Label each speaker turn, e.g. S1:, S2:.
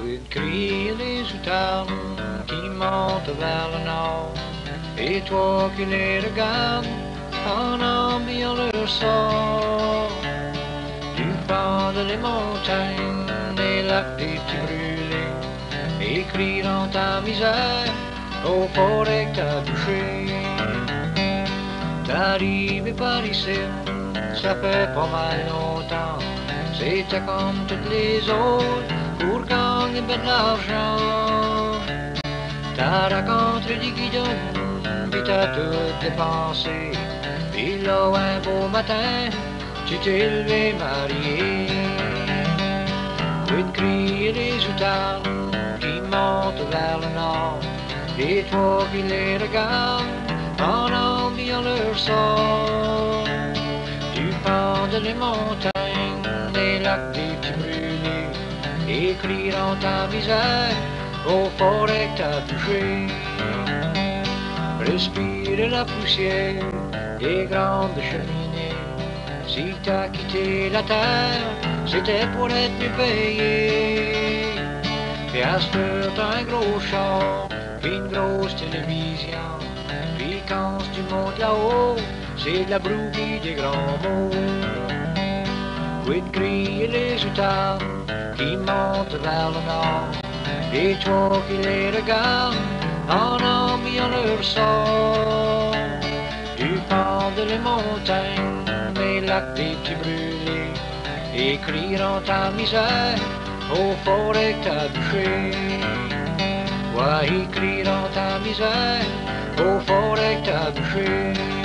S1: Oui, crient les outardes qui montent vers le nord. Et toi qui les regardes en enviant leur sort. Du fond de les montagnes, des lacs, des petits brûlés, et crie dans ta misère aux forêts que t'as touchées. T'arrives par ici, ça fait pas mal longtemps. C'était comme toutes les autres pour gagner ben de l'argent. T'as rencontré des guidons, puis t'as tout dépensé. Puis là, un beau matin, tu t'es levé marié. Oui, de crier les outardes qui montent vers le nord. Et toi qui les regardes en enviant leur sort. Du fond de les montagnes, des lacs, des petits brûlés, et crie dans ta misère aux forêts que t'as touchées. Respire la poussière des grandes cheminées. Si t'as quitté la terre, c'était pour être mieux payé. Puis à cette heure, t'as un gros char, puis une grosse télévision. Puis quand tu montes là-haut, c'est de la brouille des grands mots. Oui, de crier les outardes qui montent vers le nord. Et toi qui les regardes en enviant leur sort. Du fond de les montagnes, des lacs, des petits brûlés, et crie dans ta misère aux forêts que t'as bouchées. Ouais, crie dans ta misère aux forêts que t'as bouchées.